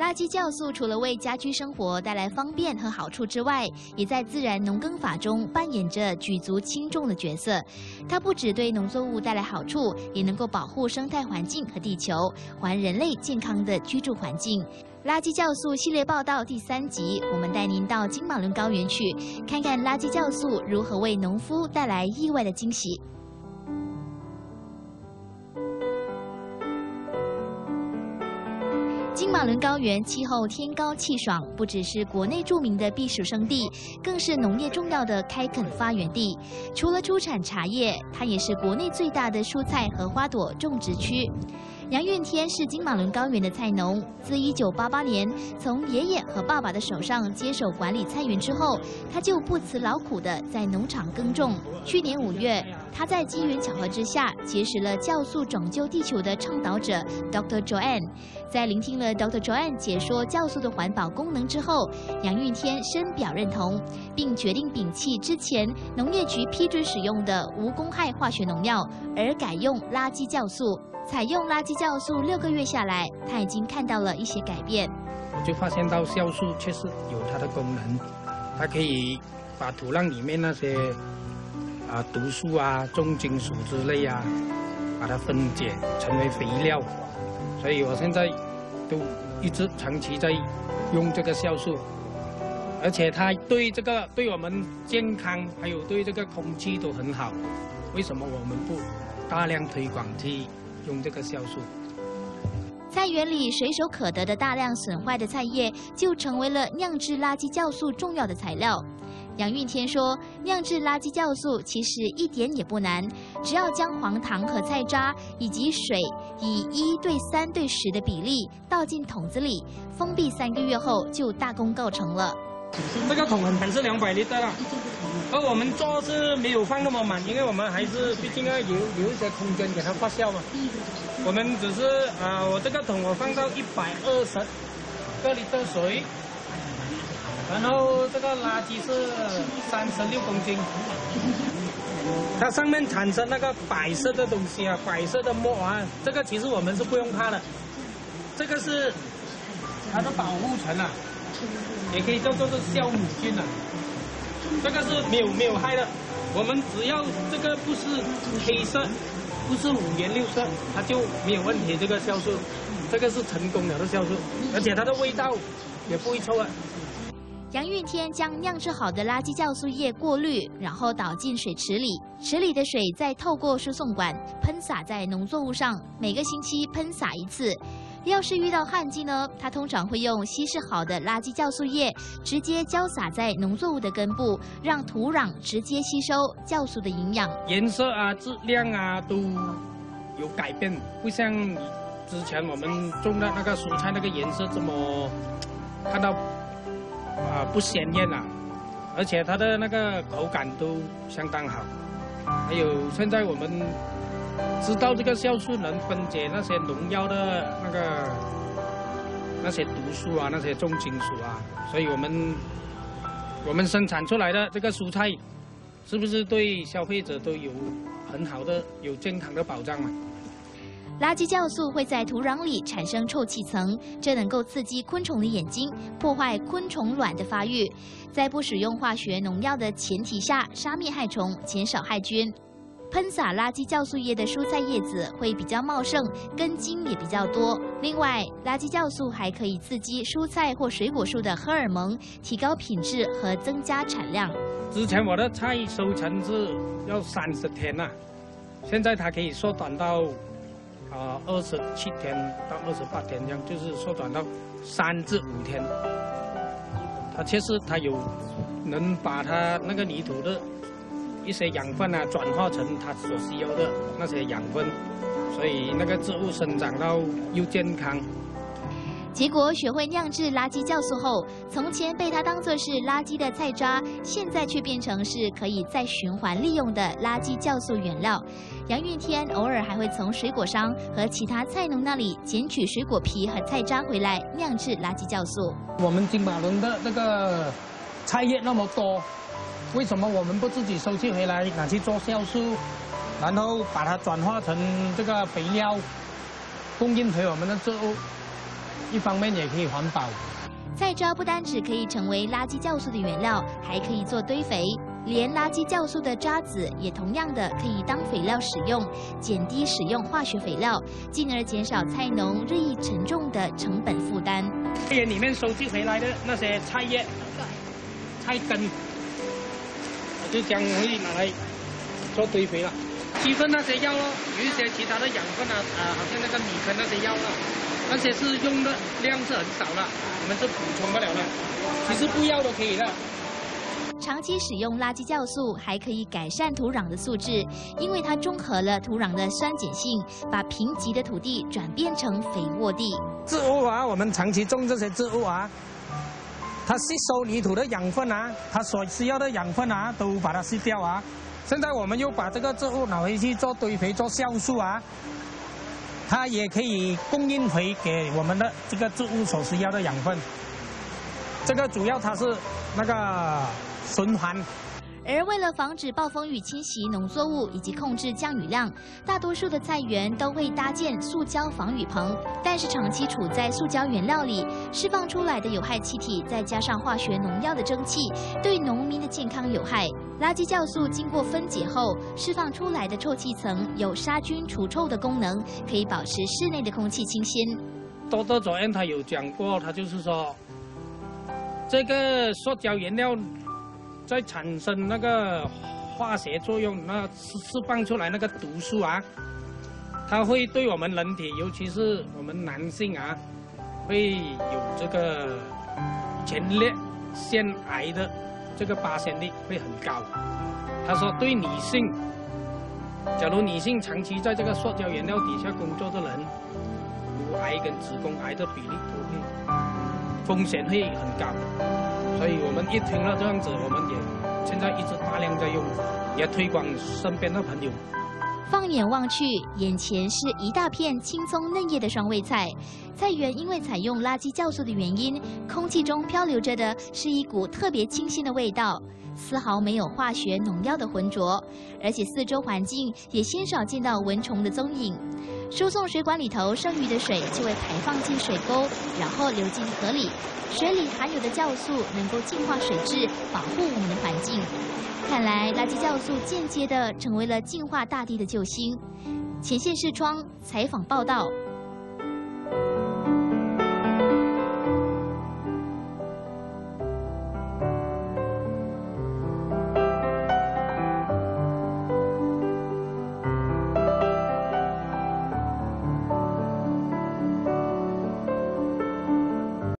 垃圾酵素除了为家居生活带来方便和好处之外，也在自然农耕法中扮演着举足轻重的角色。它不只对农作物带来好处，也能够保护生态环境和地球，还人类健康的居住环境。垃圾酵素系列报道第3集，我们带您到金马仑高原去，看看垃圾酵素如何为农夫带来意外的惊喜。金马仑高原气候天高气爽，不只是国内著名的避暑胜地，更是农业重要的开垦发源地。除了出产茶叶，它也是国内最大的蔬菜和花朵种植区。杨运天是金马仑高原的菜农，自1988年从爷爷和爸爸的手上接手管理菜园之后，他就不辞劳苦地在农场耕种。去年5月，他在机缘巧合之下结识了酵素拯救地球的倡导者 Dr. Joanne。在聆听了 Dr. Joanne 解说酵素的环保功能之后，杨运天深表认同，并决定摒弃之前农业局批准使用的无公害化学农药，而改用垃圾酵素。采用垃圾酵素6个月下来，他已经看到了一些改变。 我就发现到酵素确实有它的功能，它可以把土壤里面那些毒素啊、重金属之类啊，把它分解成为肥料。所以我现在都一直长期在用这个酵素，而且它对我们健康还有对这个空气都很好。为什么我们不大量推广去用这个酵素？ 菜园里随手可得的大量损坏的菜叶，就成为了酿制垃圾酵素重要的材料。杨运天说，酿制垃圾酵素其实一点也不难，只要将黄糖和菜渣以及水以1:3:10的比例倒进桶子里，封闭3个月后就大功告成了。 这个桶很是200立的了，而我们做是没有放那么满，因为我们还是毕竟要留一些空间给它发酵嘛。我们只是我这个桶我放到120个立的水，然后这个垃圾是36公斤，它上面产生那个白色的东西啊，白色的沫啊，这个其实我们是不用怕的，这个是它的保护层啊。也可以叫做是酵母菌啊，这个是没有害的。我们只要这个不是黑色，不是5颜6色，它就没有问题。这个酵素，这个是成功了的酵素，而且它的味道也不会臭啊。 杨运天将酿制好的垃圾酵素液过滤，然后倒进水池里，池里的水再透过输送管喷洒在农作物上，每个星期喷洒1次。要是遇到旱季呢，他通常会用稀释好的垃圾酵素液直接浇洒在农作物的根部，让土壤直接吸收酵素的营养。 颜色啊、质量啊都有改变，不像之前我们种的那个蔬菜那个颜色这么看到不鲜艳啊，而且它的那个口感都相当好。还有现在我们知道这个酵素能分解那些农药的那些毒素啊，那些重金属啊，所以我们生产出来的这个蔬菜，是不是对消费者都有很好的有健康的保障嘛？ 垃圾酵素会在土壤里产生臭气层，这能够刺激昆虫的眼睛，破坏昆虫卵的发育。在不使用化学农药的前提下，杀灭害虫，减少害菌。喷洒垃圾酵素液的蔬菜叶子会比较茂盛，根茎也比较多。另外，垃圾酵素还可以刺激蔬菜或水果树的荷尔蒙，提高品质和增加产量。 之前我的菜收成是要30天呐，现在它可以缩短到27天到28天这样，就是缩短到3至5天。它确实能把它那个泥土的一些养分啊，转化成它所需要的那些养分，所以那个植物生长到又健康。 结果学会酿制垃圾酵素后，从前被它当作是垃圾的菜渣，现在却变成是可以再循环利用的垃圾酵素原料。杨运天偶尔还会从水果商和其他菜农那里捡取水果皮和菜渣回来酿制垃圾酵素。 我们金马仑的这个菜叶那么多，为什么我们不自己收集回来拿去做酵素，然后把它转化成这个肥料，供应给我们的植物？ 一方面也可以环保。 菜渣不单只可以成为垃圾酵素的原料，还可以做堆肥。连垃圾酵素的渣子也同样的可以当肥料使用，减低使用化学肥料，进而减少菜农日益沉重的成本负担。 菜园里面收集回来的那些菜叶、菜根，我就将会拿来做堆肥了。鸡粪那些药咯，有一些其他的养分啊，好像那个米糠那些药了，那些是用的量是很少了，我们是补充不了了。其实不要都可以了。 长期使用垃圾酵素还可以改善土壤的素质，因为它中和了土壤的酸碱性，把贫瘠的土地转变成肥沃地。 植物啊，我们长期种这些植物啊，它吸收泥土的养分啊，它所需要的养分啊，都把它吸掉啊。现在我们又把这个植物拿回去做堆肥、做酵素啊，它也可以供应回给我们的这个植物所需要的养分。这个主要它是那个循环。 而为了防止暴风雨侵袭农作物以及控制降雨量，大多数的菜园都会搭建塑胶防雨棚。但是长期处在塑胶原料里，释放出来的有害气体，再加上化学农药的蒸汽，对农民的健康有害。垃圾酵素经过分解后，释放出来的臭气层有杀菌除臭的功能，可以保持室内的空气清新。 多多主任他有讲过，他就是说，这个塑胶原料在产生那个化学作用，那释放出来那个毒素啊，它会对我们人体，尤其是我们男性啊，会有这个前列腺癌的这个发现率会很高。他说对女性，假如女性长期在这个塑胶原料底下工作的人，乳癌跟子宫癌的比例都会风险会很高。所以我们一听了这样子，我们也现在一直大量在用，也推广身边的朋友。 放眼望去，眼前是一大片青葱嫩叶的双味菜。菜园因为采用垃圾酵素的原因，空气中漂流着的是一股特别清新的味道，丝毫没有化学农药的浑浊，而且四周环境也鲜少见到蚊虫的踪影。输送水管里头剩余的水就会排放进水沟，然后流进河里。水里含有的酵素能够净化水质，保护我们的环境。看来垃圾酵素间接地成为了净化大地的救星。前线视窗采访报道。